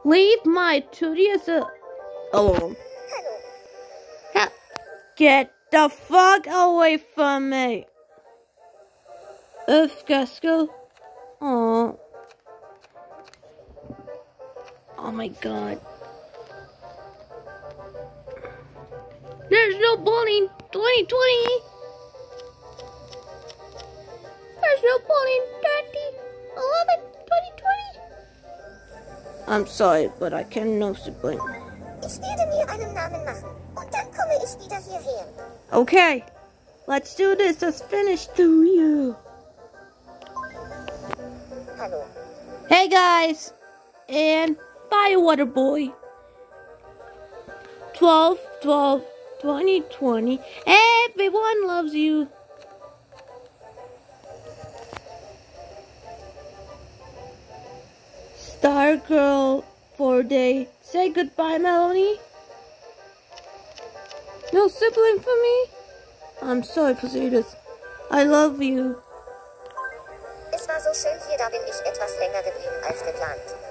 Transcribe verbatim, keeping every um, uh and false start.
Leave my Tooties alone. Ha- Get the fuck away from me. EarthGrassGirl. Oh. Oh my god. There's no bullying twenty twenty. There's no bullying thirty eleven twenty twenty. I'm sorry, but I can no sibling. Ich werde mir einen Namen machen und dann komme ich wieder hierher. Okay, let's do this. Let's finish the reel. Hallo. Hey guys, and FireWaterboy. twelve twelve twenty twenty. Everyone loves you. Star Girl for day. Say goodbye, Melanie. No sibling for me? I'm sorry for saying this. I love you. Es war so schön hier, da bin ich etwas länger geblieben als geplant.